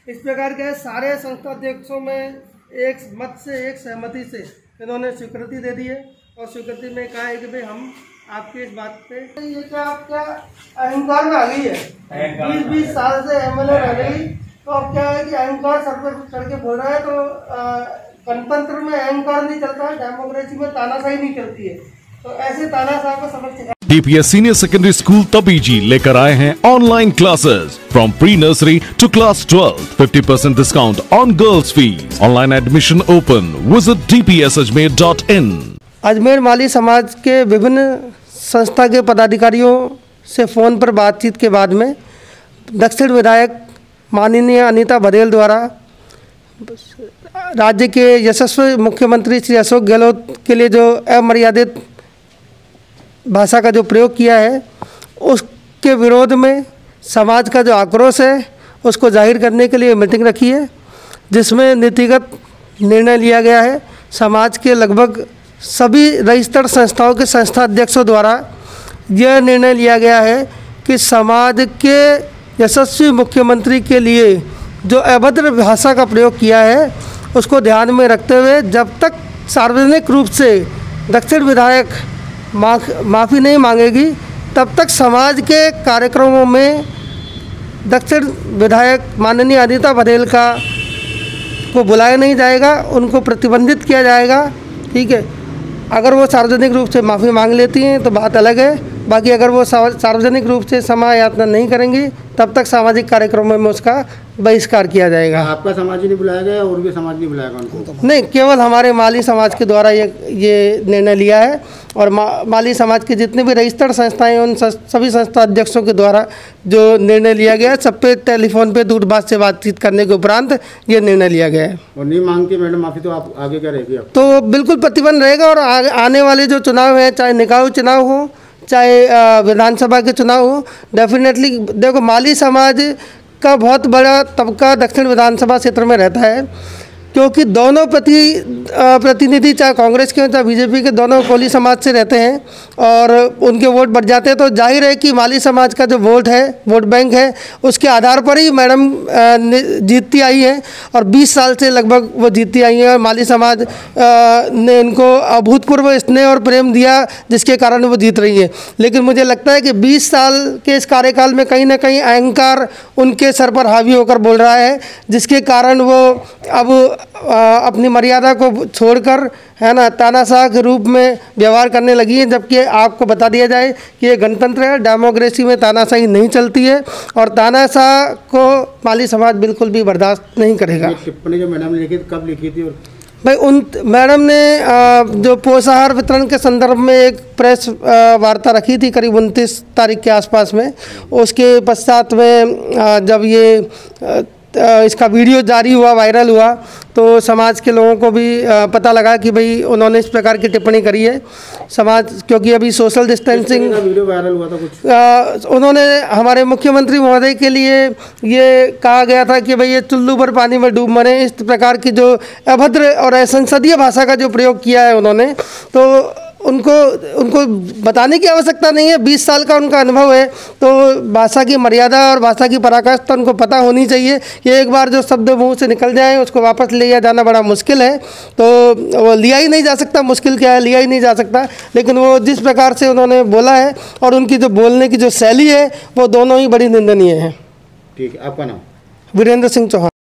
इस प्रकार के सारे संस्था अध्यक्षों में एक मत से, एक सहमति से इन्होंने स्वीकृति दे दी है और स्वीकृति में कहा है कि भाई हम आपके इस बात पे, ये क्या आपका अहंकार में आ गई है। 20 साल से एमएलए रह गई, तो अब क्या है कि अहंकार सर पे चढ़ के बोल रहा है। तो गणतंत्र में अहंकार नहीं चलता है, डेमोक्रेसी में तानाशाही नहीं चलती है। तो ऐसे तानाशाह को सबक सिखा। DPS senior secondary school Tabiji लेकर आए हैं online classes from pre nursery to class 12, 50% discount on girls fees. Online admission open. Visit dpsajmer.in। Ajmer माली समाज के विभिन्न संस्था के पदाधिकारियों से फ़ोन पर बातचीत के बाद में दक्षिण विधायक माननीय अनीता बघेल द्वारा राज्य के यशस्वी मुख्यमंत्री श्री अशोक गहलोत के लिए जो अमर्यादित भाषा का जो प्रयोग किया है, उसके विरोध में समाज का जो आक्रोश है उसको जाहिर करने के लिए मीटिंग रखी है, जिसमें नीतिगत निर्णय लिया गया है। समाज के लगभग सभी रजिस्टर्ड संस्थाओं के संस्था अध्यक्षों द्वारा यह निर्णय लिया गया है कि समाज के यशस्वी मुख्यमंत्री के लिए जो अभद्र भाषा का प्रयोग किया है उसको ध्यान में रखते हुए जब तक सार्वजनिक रूप से दक्षिण विधायक माफ़ी नहीं मांगेगी तब तक समाज के कार्यक्रमों में दक्षिण विधायक माननीय अनीता बघेल को बुलाया नहीं जाएगा, उनको प्रतिबंधित किया जाएगा। ठीक है, अगर वो सार्वजनिक रूप से माफ़ी मांग लेती हैं तो बात अलग है, बाकी अगर वो सार्वजनिक रूप से क्षमा याचना नहीं करेंगी तब तक सामाजिक कार्यक्रमों में उसका बहिष्कार किया जाएगा। आपका समाज ही नहीं बुलाया गया और भी समाज नहीं बुलाएगा उनको? नहीं, केवल हमारे माली समाज के द्वारा ये निर्णय लिया है और माली समाज के जितने भी रजिस्टर्ड संस्थाएं उन सभी संस्था अध्यक्षों के द्वारा जो निर्णय लिया गया है, सब पे टेलीफोन पे दूरभाष से बातचीत करने के उपरांत ये निर्णय लिया गया है। और नहीं मांगती मैडम माफ़ी तो आप आगे क्या रहेगी? तो बिल्कुल प्रतिबंध रहेगा और आने वाले जो चुनाव है, चाहे निकाय चुनाव हो चाहे विधानसभा के चुनाव हो, डेफिनेटली देखो माली समाज का बहुत बड़ा तबका दक्षिण विधानसभा क्षेत्र में रहता है, क्योंकि दोनों प्रतिनिधि चाहे कांग्रेस के चाहे बीजेपी के दोनों कोली समाज से रहते हैं और उनके वोट बढ़ जाते हैं। तो जाहिर है कि माली समाज का जो वोट है, वोट बैंक है, उसके आधार पर ही मैडम जीतती आई है और 20 साल से लगभग वो जीतती आई है और माली समाज ने इनको अभूतपूर्व स्नेह और प्रेम दिया जिसके कारण वो जीत रही है। लेकिन मुझे लगता है कि 20 साल के इस कार्यकाल में कहीं ना कहीं अहंकार उनके सर पर हावी होकर बोल रहा है, जिसके कारण वो अब अपनी मर्यादा को छोड़कर, है ना, तानाशाह के रूप में व्यवहार करने लगी है। जबकि आपको बता दिया जाए कि ये गणतंत्र है, डेमोक्रेसी में तानाशाही नहीं चलती है और तानाशाह को माली समाज बिल्कुल भी बर्दाश्त नहीं करेगा। टिप्पणी जो मैडम ने लिखी थी, कब लिखी थी? और भाई उन मैडम ने जो पोषाहार वितरण के संदर्भ में एक प्रेस वार्ता रखी थी करीब 29 तारीख के आसपास में। उसके पश्चात में जब ये इसका वीडियो जारी हुआ, वायरल हुआ, तो समाज के लोगों को भी पता लगा कि भाई उन्होंने इस प्रकार की टिप्पणी करी है। समाज, क्योंकि अभी सोशल डिस्टेंसिंग वीडियो वायरल हुआ था कुछ, उन्होंने हमारे मुख्यमंत्री महोदय के लिए ये कहा गया था कि भाई ये चुल्लू पर पानी में डूब मरे, इस प्रकार की जो अभद्र और असंसदीय भाषा का जो प्रयोग किया है उन्होंने, तो उनको बताने की आवश्यकता नहीं है। 20 साल का उनका अनुभव है, तो भाषा की मर्यादा और भाषा की पराकाष्ठा उनको पता होनी चाहिए कि एक बार जो शब्द मुंह से निकल जाए उसको वापस लिया जाना बड़ा मुश्किल है। तो वो लिया ही नहीं जा सकता, मुश्किल क्या है, लिया ही नहीं जा सकता। लेकिन वो जिस प्रकार से उन्होंने बोला है और उनकी जो बोलने की जो शैली है वो दोनों ही बड़ी निंदनीय है। ठीक है, आपका नाम? वीरेंद्र सिंह चौहान।